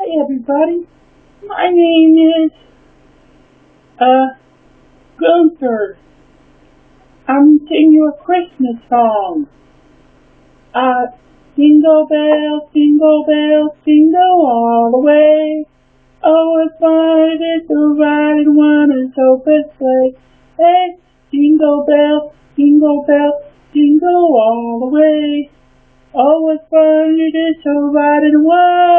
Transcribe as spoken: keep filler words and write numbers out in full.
Hi everybody, my name is uh Gunther. I'm singing you a Christmas song. Uh, jingle bells, jingle bells, jingle all the way. Oh, it's fun it is to ride in one open sleigh. Hey, jingle bells, jingle bells, jingle all the way. Oh, it's fun it is to ride in one